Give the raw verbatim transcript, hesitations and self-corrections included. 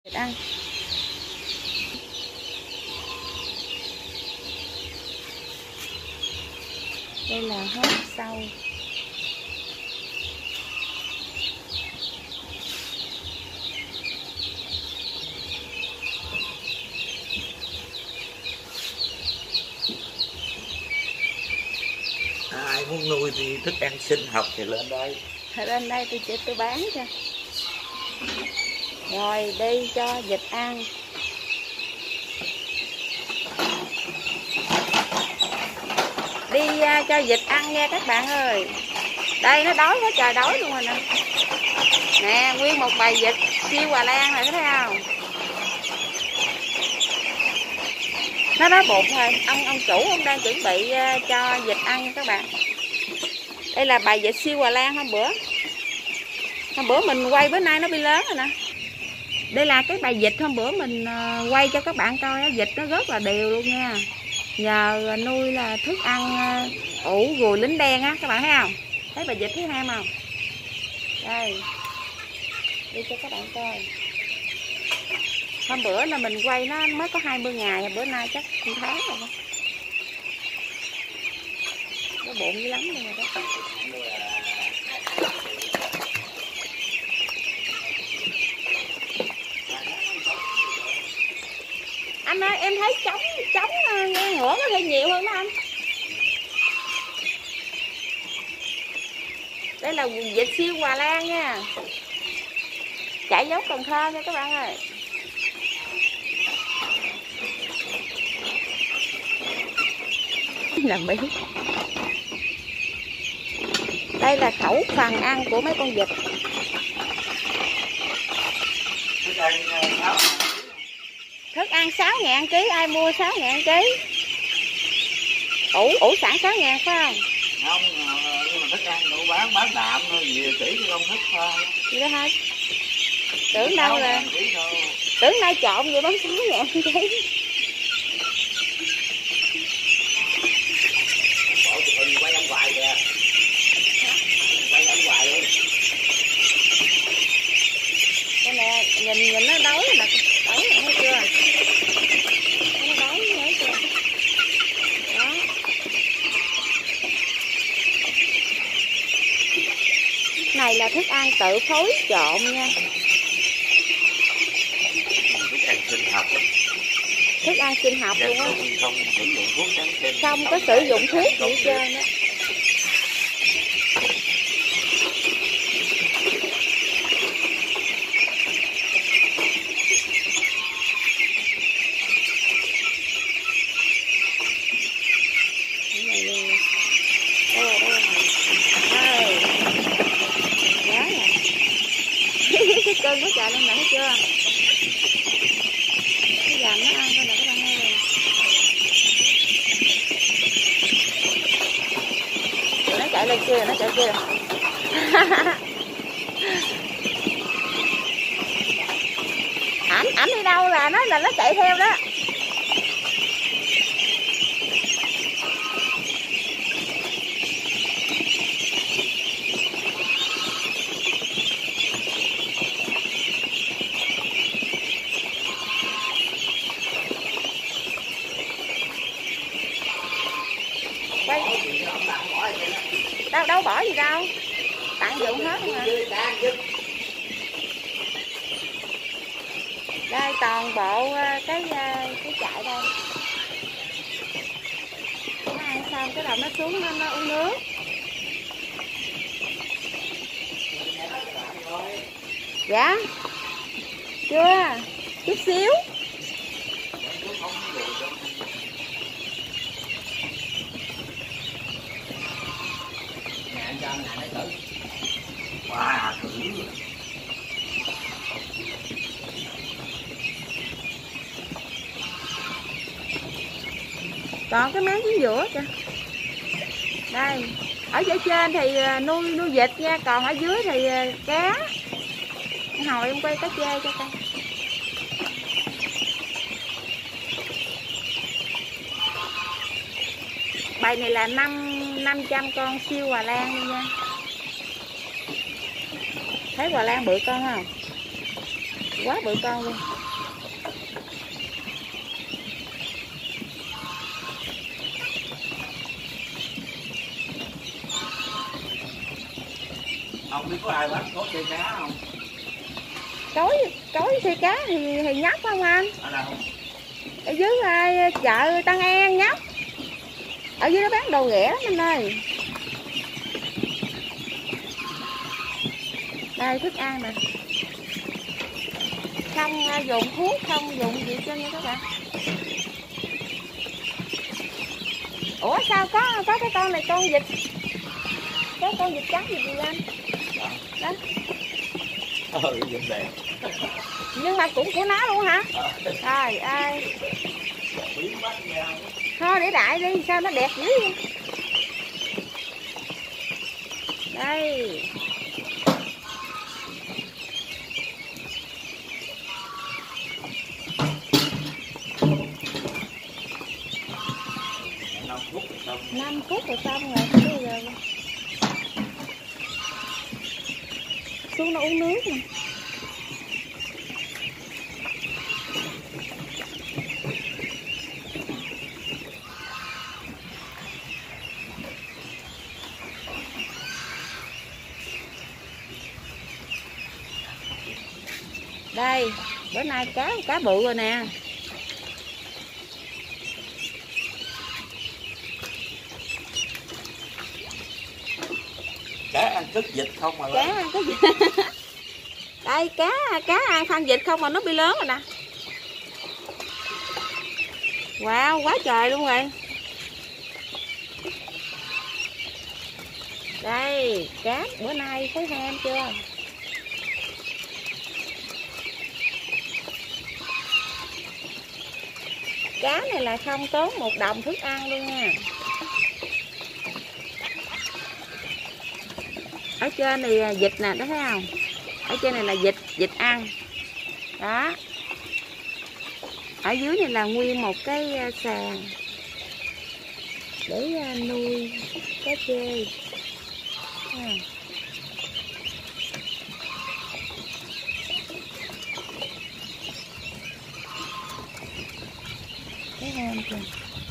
Vịt ăn. Đây là hớt sâu. Ai muốn nuôi thì thức ăn sinh học thì lên đây. Lên đây tôi chỉ tôi bán cho. Rồi đi cho vịt ăn. Đi uh, cho vịt ăn nha các bạn ơi. Đây nó đói quá trời, đói luôn rồi nè. Nè, nguyên một bầy vịt siêu Hà Lan này, có thấy không? Nó đói bụng rồi. Ông ông chủ ông đang chuẩn bị uh, cho vịt ăn nha các bạn. Đây là bầy vịt siêu Hà Lan hôm bữa. Hôm bữa mình quay, bữa nay nó bị lớn rồi nè. Đây là cái bầy vịt hôm bữa mình uh, quay cho các bạn coi. Vịt nó rất là đều luôn nha. Nhờ nuôi là thức ăn uh, ủ ruồi lính đen á, các bạn thấy không? Thấy bà vịt thấy ham không? Đây, đi cho các bạn coi. Hôm bữa là mình quay nó mới có hai mươi ngày, bữa nay chắc một tháng rồi đó. Nó bụng dữ lắm luôn rồi đó. Anh ơi, em thấy trống trống nghe ngửa nó hơi nhiều hơn đó anh. Đây là vịt siêu Hà Lan nha. Chạy dấu Cần Thơ nha các bạn ơi. Làm bí. Đây là khẩu phần ăn của mấy con vịt. Thức ăn sáu ngàn ký, ai mua sáu ngàn ký? Ủ ủ sẵn sáu ngàn phải không? Không, nhưng mà thức ăn đủ bán bán đạm thôi, nhiều chỉ chứ không thức thôi. Gì đó thôi. Tưởng đâu là tưởng nay trộn vậy bán sáu ngàn ký. Bộ chụp hình quay ông hoài kìa. Quay ông hoài luôn. Đây nè, nhìn nhìn nó đói là đói rồi thấy chưa? Nó đói thấy chưa? Đó. Này là thức ăn tự phối trộn nha. Thức ăn sinh học. Thức ăn sinh học luôn á. Không sử dụng thuốc trắng thêm. Không có sử dụng thuốc gì hết trơn á. Cái cơn nó chạy lên nè, thấy chưa? Cái dàn nó ăn coi nè các bạn ơi. Nó chạy lên kia, nó chạy kia rồi. ảnh ảnh đi đâu là nó là nó chạy theo đó. Đâu đâu bỏ gì đâu, tặng dụng hết mà. Đây toàn bộ cái cái chạy đây. Nó ăn xong cái đầu nó xuống nó, nó uống nước. Dạ chưa, chút xíu. Wow, thử. Còn cái máng dưới giữa kìa. Đây, ở dưới trên thì nuôi nuôi vịt nha, còn ở dưới thì cá. Hồi em quay cá chê cho coi. Bầy này là năm năm trăm con siêu Hà Lan luôn nha. Thấy Hà Lan bự con không? quá bự con luôn. Ông biết có ai bắt có chơi cá không? Cối cối xay cá thì thì nhóc không anh? Ở đâu? Ở dưới uh, chợ Tân An nhóc. Ở dưới đó bán đồ rẻ lắm anh ơi. Đây thức ăn nè. Không uh, dùng thuốc, không dùng gì cho nha các bạn. Ủa sao có có cái con này con vịt? Có con vịt trắng gì gì anh? Đó. Ừ, vịt đẹp. Nhưng mà cũng của nó luôn hả? Trời ơi. Biến mất nha. Thôi để đại đi, sao nó đẹp dữ vậy? Đây. năm phút rồi xong. năm phút rồi xong rồi. Bây giờ xuống nó uống nước nè. Đây, bữa nay cá cá bự rồi nè. Cá ăn cứt vịt không mà Cá ăn cái gì? Đây cá cá ăn phân vịt không mà nó bị lớn rồi nè. Wow, quá trời luôn rồi. Đây, cá bữa nay thấy ham chưa? Cá này là không tốn một đồng thức ăn luôn nha. Ở trên này vịt nè, đó thấy không? Ở trên này là vịt, vịt ăn. Đó. Ở dưới này là nguyên một cái sàn để nuôi cá trê. À. Thấy ham chưa?